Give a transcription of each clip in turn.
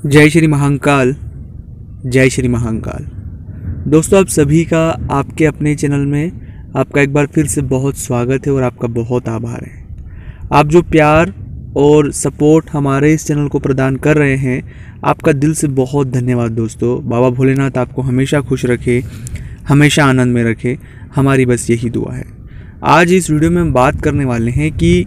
जय श्री महाकाल, जय श्री महाकाल। दोस्तों, आप सभी का आपके अपने चैनल में आपका एक बार फिर से बहुत स्वागत है और आपका बहुत आभार है। आप जो प्यार और सपोर्ट हमारे इस चैनल को प्रदान कर रहे हैं, आपका दिल से बहुत धन्यवाद दोस्तों। बाबा भोलेनाथ आपको हमेशा खुश रखे, हमेशा आनंद में रखे, हमारी बस यही दुआ है। आज इस वीडियो में हम बात करने वाले हैं कि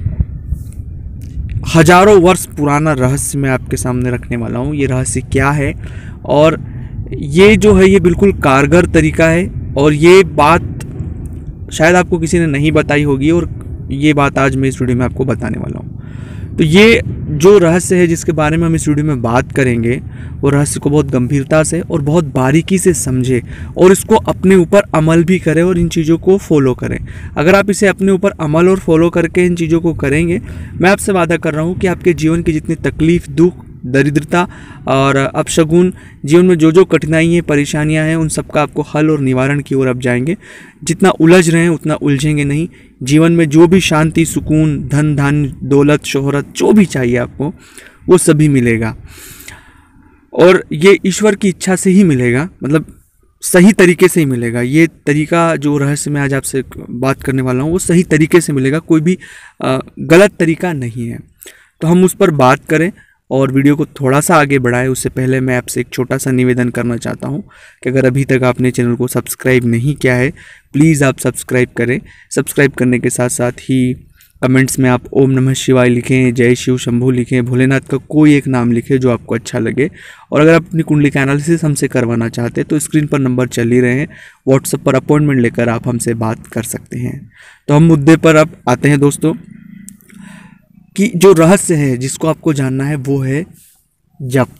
हजारों वर्ष पुराना रहस्य मैं आपके सामने रखने वाला हूँ। ये रहस्य क्या है और ये जो है ये बिल्कुल कारगर तरीका है और ये बात शायद आपको किसी ने नहीं बताई होगी और ये बात आज मैं इस वीडियो में आपको बताने वाला हूँ। तो ये जो रहस्य है जिसके बारे में हम इस वीडियो में बात करेंगे, वो रहस्य को बहुत गंभीरता से और बहुत बारीकी से समझे और इसको अपने ऊपर अमल भी करें और इन चीज़ों को फॉलो करें। अगर आप इसे अपने ऊपर अमल और फॉलो करके इन चीज़ों को करेंगे, मैं आपसे वादा कर रहा हूँ कि आपके जीवन की जितनी तकलीफ, दुख, दरिद्रता और अपशगुन, जीवन में जो जो कठिनाइयाँ, परेशानियाँ हैं, उन सब का आपको हल और निवारण की ओर आप जाएंगे। जितना उलझ रहे हैं उतना उलझेंगे नहीं। जीवन में जो भी शांति, सुकून, धन धान्य, दौलत, शोहरत, जो भी चाहिए आपको, वो सभी मिलेगा और ये ईश्वर की इच्छा से ही मिलेगा, मतलब सही तरीके से ही मिलेगा। ये तरीका, जो रहस्य मैं आज आपसे बात करने वाला हूँ, वो सही तरीके से मिलेगा, कोई भी गलत तरीका नहीं है। तो हम उस पर बात करें और वीडियो को थोड़ा सा आगे बढ़ाएं। उससे पहले मैं आपसे एक छोटा सा निवेदन करना चाहता हूं कि अगर अभी तक आपने चैनल को सब्सक्राइब नहीं किया है, प्लीज़ आप सब्सक्राइब करें। सब्सक्राइब करने के साथ साथ ही कमेंट्स में आप ओम नमः शिवाय लिखें, जय शिव शंभू लिखें, भोलेनाथ का कोई एक नाम लिखें जो आपको अच्छा लगे। और अगर आप अपनी कुंडली का एनालिसिस हमसे करवाना चाहते हैं तो स्क्रीन पर नंबर चल ही रहे हैं, व्हाट्सएप पर अपॉइंटमेंट लेकर आप हमसे बात कर सकते हैं। तो हम मुद्दे पर अब आते हैं दोस्तों, कि जो रहस्य है जिसको आपको जानना है वो है जप।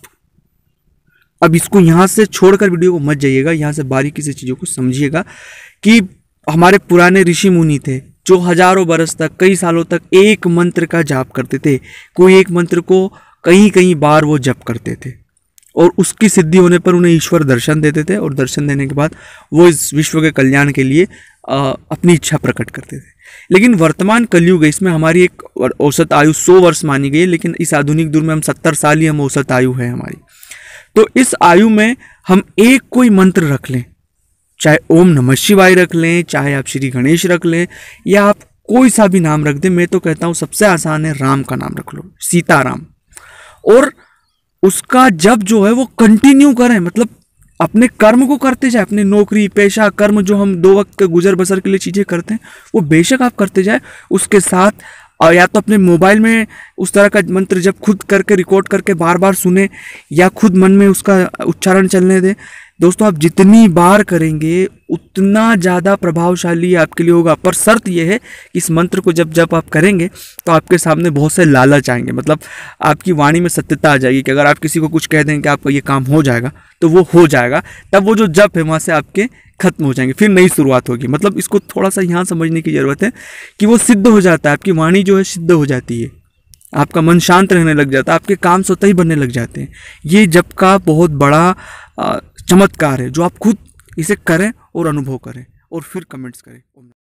अब इसको यहाँ से छोड़कर वीडियो को मत जाइएगा, यहाँ से बारीकी से चीज़ों को समझिएगा कि हमारे पुराने ऋषि मुनि थे जो हजारों बरस तक, कई सालों तक एक मंत्र का जाप करते थे। कोई एक मंत्र को कई कई बार वो जप करते थे और उसकी सिद्धि होने पर उन्हें ईश्वर दर्शन देते थे और दर्शन देने के बाद वो इस विश्व के कल्याण के लिए अपनी इच्छा प्रकट करते थे। लेकिन वर्तमान कलयुग है, इसमें हमारी एक औसत आयु 100 वर्ष मानी गई है, लेकिन इस आधुनिक दौर में हम 70 साल ही हम औसत आयु है हमारी। तो इस आयु में हम एक कोई मंत्र रख लें, चाहे ओम नमः शिवाय रख लें, चाहे आप श्री गणेश रख लें, या आप कोई सा भी नाम रख दें। मैं तो कहता हूँ सबसे आसान है राम का नाम रख लो, सीताराम, और उसका जप जो है वो कंटिन्यू करें। मतलब अपने कर्म को करते जाए, अपने नौकरी, पेशा, कर्म, जो हम 2 वक्त के गुजर बसर के लिए चीज़ें करते हैं, वो बेशक आप करते जाए। उसके साथ या तो अपने मोबाइल में उस तरह का मंत्र जब खुद करके रिकॉर्ड करके बार बार सुने, या खुद मन में उसका उच्चारण चलने दें। दोस्तों, आप जितनी बार करेंगे उतना ज़्यादा प्रभावशाली आपके लिए होगा। पर शर्त यह है कि इस मंत्र को जब आप करेंगे तो आपके सामने बहुत से लालच आएंगे, मतलब आपकी वाणी में सत्यता आ जाएगी कि अगर आप किसी को कुछ कह दें कि आपका ये काम हो जाएगा तो वो हो जाएगा। तब वो जो जप है वहाँ से आपके खत्म हो जाएंगे, फिर नई शुरुआत होगी। मतलब इसको थोड़ा सा यहाँ समझने की ज़रूरत है कि वो सिद्ध हो जाता है, आपकी वाणी जो है सिद्ध हो जाती है, आपका मन शांत रहने लग जाता है, आपके काम स्वतः ही बनने लग जाते हैं। ये जप का बहुत बड़ा चमत्कार है जो आप खुद इसे करें और अनुभव करें और फिर कमेंट्स करें।